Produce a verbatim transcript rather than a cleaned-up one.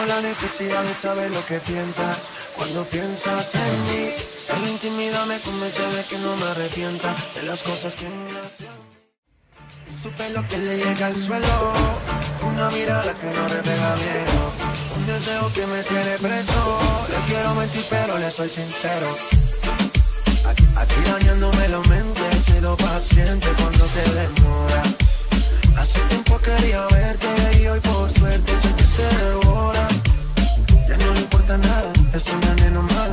la necesidad de saber lo que piensas cuando piensas en mí. En la intimidad me convence de que no me arrepienta de las cosas que me hacen. Su pelo que le llega al suelo, una mirada que no refleja miedo, un deseo que me tiene preso. Le quiero mentir pero le soy sincero. Aquí, aquí dañándome la mente, he sido paciente cuando te demoras. Hace tiempo quería verte y hoy por suerte sé que te devora. Ya no le importa nada, es un veneno malo.